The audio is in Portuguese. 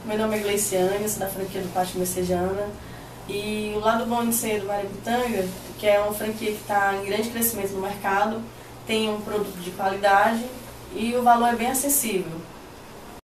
Meu nome é Gleiciane, sou da franquia do Pátio Messejana. E o lado bom de ser do Maributanga, que é uma franquia que está em grande crescimento no mercado, tem um produto de qualidade e o valor é bem acessível.